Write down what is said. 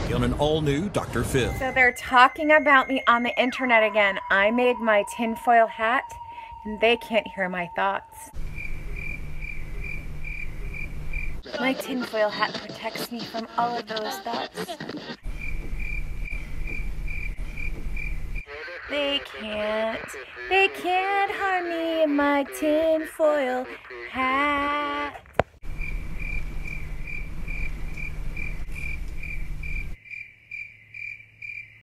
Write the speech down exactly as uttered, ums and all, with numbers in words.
today on an all-new Doctor Phil. So they're talking about me on the internet again. I made my tinfoil hat, and they can't hear my thoughts. My tinfoil hat protects me from all of those thoughts. They can't, they can't harm me in my tinfoil hat.